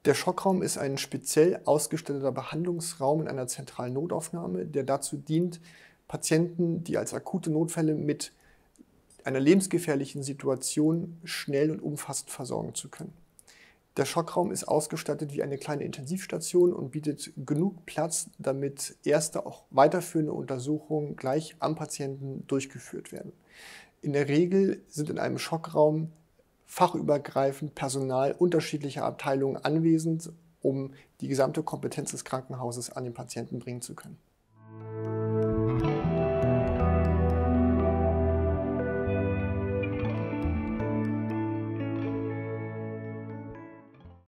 Der Schockraum ist ein speziell ausgestatteter Behandlungsraum in einer zentralen Notaufnahme, der dazu dient, Patienten, die als akute Notfälle mit einer lebensgefährlichen Situation schnell und umfassend versorgen zu können. Der Schockraum ist ausgestattet wie eine kleine Intensivstation und bietet genug Platz, damit erste, auch weiterführende Untersuchungen gleich am Patienten durchgeführt werden. In der Regel sind in einem Schockraum fachübergreifend Personal unterschiedlicher Abteilungen anwesend, um die gesamte Kompetenz des Krankenhauses an den Patienten bringen zu können.